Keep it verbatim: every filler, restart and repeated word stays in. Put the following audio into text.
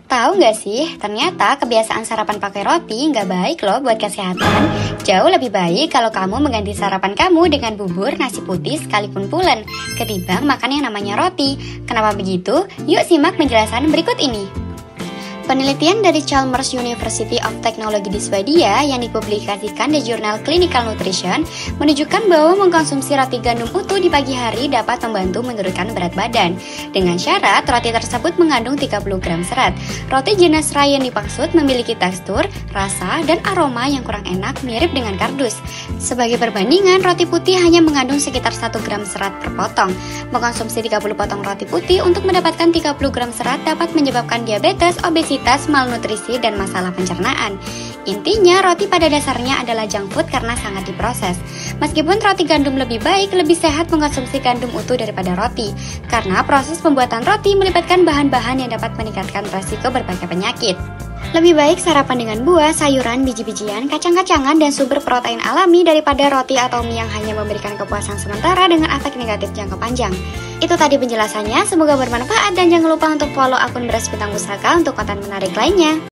Tahu nggak sih, ternyata kebiasaan sarapan pakai roti nggak baik loh buat kesehatan. Jauh lebih baik kalau kamu mengganti sarapan kamu dengan bubur nasi putih sekalipun pulen, ketimbang makan yang namanya roti. Kenapa begitu? Yuk simak penjelasan berikut ini. Penelitian dari Chalmers University of Technology di Swedia yang dipublikasikan di jurnal Clinical Nutrition menunjukkan bahwa mengkonsumsi roti gandum utuh di pagi hari dapat membantu menurunkan berat badan. Dengan syarat, roti tersebut mengandung tiga puluh gram serat. Roti jenis rye yang dimaksud memiliki tekstur, rasa, dan aroma yang kurang enak mirip dengan kardus. Sebagai perbandingan, roti putih hanya mengandung sekitar satu gram serat per potong. Mengkonsumsi tiga puluh potong roti putih untuk mendapatkan tiga puluh gram serat dapat menyebabkan diabetes, obesitas, malnutrisi, dan masalah pencernaan. Intinya, roti pada dasarnya adalah junk food karena sangat diproses. Meskipun roti gandum lebih baik, lebih sehat mengkonsumsi gandum utuh daripada roti, karena proses pembuatan roti melibatkan bahan-bahan yang dapat meningkatkan resiko berbagai penyakit. Lebih baik sarapan dengan buah, sayuran, biji-bijian, kacang-kacangan, dan sumber protein alami daripada roti atau mie yang hanya memberikan kepuasan sementara dengan efek negatif jangka panjang. Itu tadi penjelasannya, semoga bermanfaat dan jangan lupa untuk follow akun Beras Bintang Pusaka untuk konten menarik lainnya.